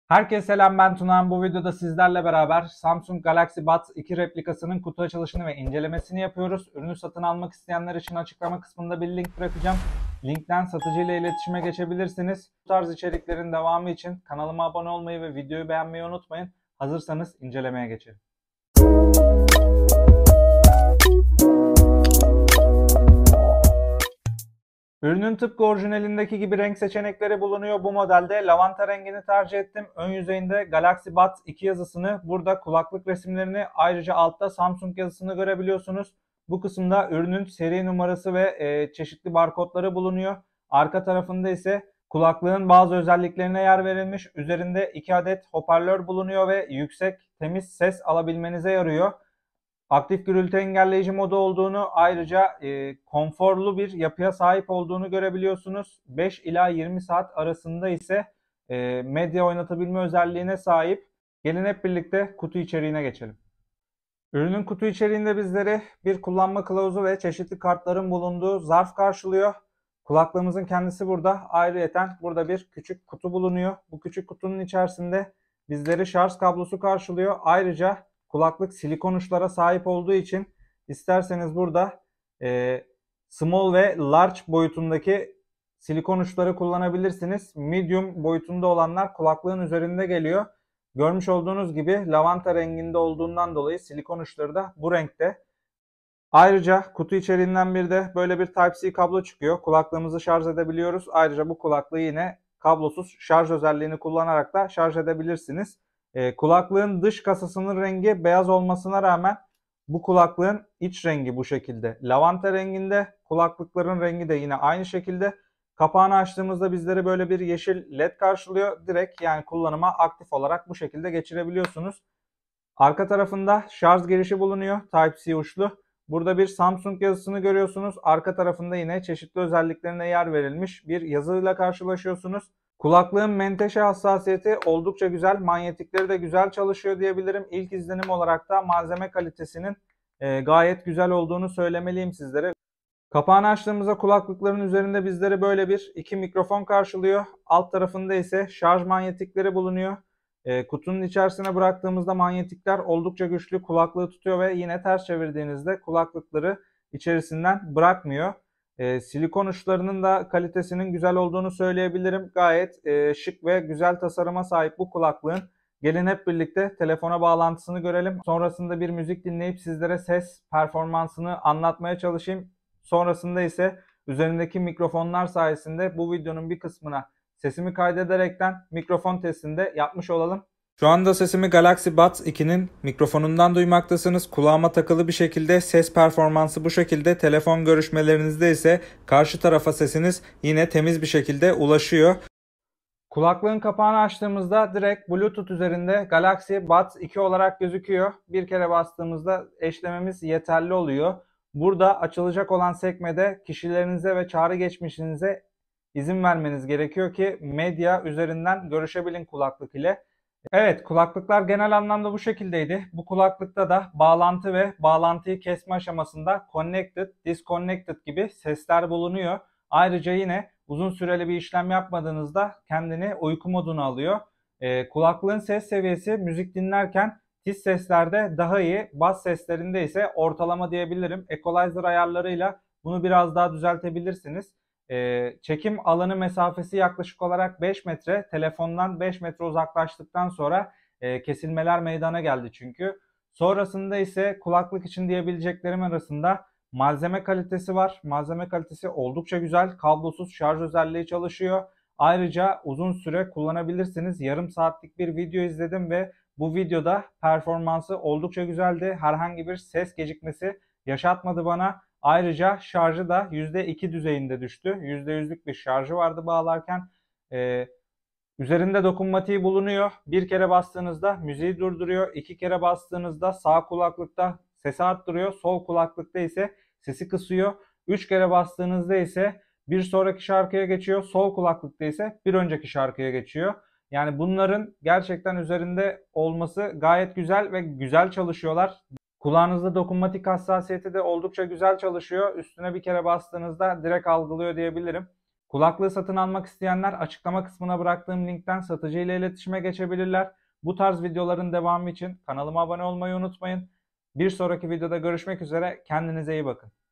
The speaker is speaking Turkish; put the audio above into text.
Herkese selam, ben Tunağan. Bu videoda sizlerle beraber Samsung Galaxy Buds 2 replikasının kutu açılışını ve incelemesini yapıyoruz. Ürünü satın almak isteyenler için açıklama kısmında bir link bırakacağım. Linkten satıcıyla iletişime geçebilirsiniz. Bu tarz içeriklerin devamı için kanalıma abone olmayı ve videoyu beğenmeyi unutmayın. Hazırsanız incelemeye geçelim. Ürünün tıpkı orijinalindeki gibi renk seçenekleri bulunuyor. Bu modelde lavanta rengini tercih ettim. Ön yüzeyinde Galaxy Buds 2 yazısını, burada kulaklık resimlerini, ayrıca altta Samsung yazısını görebiliyorsunuz. Bu kısımda ürünün seri numarası ve çeşitli barkodları bulunuyor. Arka tarafında ise kulaklığın bazı özelliklerine yer verilmiş. Üzerinde 2 adet hoparlör bulunuyor ve yüksek, temiz ses alabilmenize yarıyor. Aktif gürültü engelleyici modu olduğunu, ayrıca konforlu bir yapıya sahip olduğunu görebiliyorsunuz. 5 ila 20 saat arasında ise medya oynatabilme özelliğine sahip. Gelin hep birlikte kutu içeriğine geçelim. Ürünün kutu içeriğinde bizleri bir kullanma kılavuzu ve çeşitli kartların bulunduğu zarf karşılıyor. Kulaklığımızın kendisi burada. Ayrıyeten burada bir küçük kutu bulunuyor. Bu küçük kutunun içerisinde bizleri şarj kablosu karşılıyor. Ayrıca kulaklık silikon uçlara sahip olduğu için isterseniz burada small ve large boyutundaki silikon uçları kullanabilirsiniz. Medium boyutunda olanlar kulaklığın üzerinde geliyor. Görmüş olduğunuz gibi lavanta renginde olduğundan dolayı silikon uçları da bu renkte. Ayrıca kutu içeriğinden bir de böyle bir Type-C kablo çıkıyor. Kulaklığımızı şarj edebiliyoruz. Ayrıca bu kulaklığı yine kablosuz şarj özelliğini kullanarak da şarj edebilirsiniz. Kulaklığın dış kasasının rengi beyaz olmasına rağmen bu kulaklığın iç rengi bu şekilde. Lavanta renginde, kulaklıkların rengi de yine aynı şekilde. Kapağını açtığımızda bizleri böyle bir yeşil led karşılıyor. Direkt yani kullanıma aktif olarak bu şekilde geçirebiliyorsunuz. Arka tarafında şarj girişi bulunuyor. Type-C uçlu. Burada bir Samsung yazısını görüyorsunuz. Arka tarafında yine çeşitli özelliklerine yer verilmiş bir yazıyla karşılaşıyorsunuz. Kulaklığın menteşe hassasiyeti oldukça güzel. Manyetikleri de güzel çalışıyor diyebilirim. İlk izlenim olarak da malzeme kalitesinin gayet güzel olduğunu söylemeliyim sizlere. Kapağını açtığımızda kulaklıkların üzerinde bizleri böyle bir iki mikrofon karşılıyor. Alt tarafında ise şarj manyetikleri bulunuyor. Kutunun içerisine bıraktığımızda manyetikler oldukça güçlü, kulaklığı tutuyor ve yine ters çevirdiğinizde kulaklıkları içerisinden bırakmıyor. Silikon uçlarının da kalitesinin güzel olduğunu söyleyebilirim. Gayet şık ve güzel tasarıma sahip bu kulaklığın. Gelin hep birlikte telefona bağlantısını görelim. Sonrasında bir müzik dinleyip sizlere ses performansını anlatmaya çalışayım. Sonrasında ise üzerindeki mikrofonlar sayesinde bu videonun bir kısmına sesimi kaydederekten mikrofon testinde yapmış olalım. Şu anda sesimi Galaxy Buds 2'nin mikrofonundan duymaktasınız. Kulağıma takılı bir şekilde ses performansı bu şekilde. Telefon görüşmelerinizde ise karşı tarafa sesiniz yine temiz bir şekilde ulaşıyor. Kulaklığın kapağını açtığımızda direkt Bluetooth üzerinde Galaxy Buds 2 olarak gözüküyor. Bir kere bastığımızda eşlememiz yeterli oluyor. Burada açılacak olan sekmede kişilerinize ve çağrı geçmişinize izin vermeniz gerekiyor ki medya üzerinden görüşebilin kulaklık ile. Evet, kulaklıklar genel anlamda bu şekildeydi. Bu kulaklıkta da bağlantı ve bağlantıyı kesme aşamasında connected, disconnected gibi sesler bulunuyor. Ayrıca yine uzun süreli bir işlem yapmadığınızda kendini uyku moduna alıyor. Kulaklığın ses seviyesi müzik dinlerken tiz seslerde daha iyi, bas seslerinde ise ortalama diyebilirim. Equalizer ayarlarıyla bunu biraz daha düzeltebilirsiniz. Çekim alanı mesafesi yaklaşık olarak 5 metre. Telefondan 5 metre uzaklaştıktan sonra kesilmeler meydana geldi çünkü. Sonrasında ise kulaklık için diyebileceklerim arasında malzeme kalitesi var. Malzeme kalitesi oldukça güzel. Kablosuz şarj özelliği çalışıyor. Ayrıca uzun süre kullanabilirsiniz. Yarım saatlik bir video izledim ve bu videoda performansı oldukça güzeldi. Herhangi bir ses gecikmesi yaşatmadı bana. Ayrıca şarjı da %2 düzeyinde düştü. %100'lük bir şarjı vardı bağlarken. Üzerinde dokunmatiği bulunuyor. Bir kere bastığınızda müziği durduruyor. İki kere bastığınızda sağ kulaklıkta sesi arttırıyor. Sol kulaklıkta ise sesi kısıyor. Üç kere bastığınızda ise bir sonraki şarkıya geçiyor. Sol kulaklıkta ise bir önceki şarkıya geçiyor. Yani bunların gerçekten üzerinde olması gayet güzel ve güzel çalışıyorlar. Kulağınızda dokunmatik hassasiyeti de oldukça güzel çalışıyor. Üstüne bir kere bastığınızda direkt algılıyor diyebilirim. Kulaklığı satın almak isteyenler açıklama kısmına bıraktığım linkten satıcı ile iletişime geçebilirler. Bu tarz videoların devamı için kanalıma abone olmayı unutmayın. Bir sonraki videoda görüşmek üzere. Kendinize iyi bakın.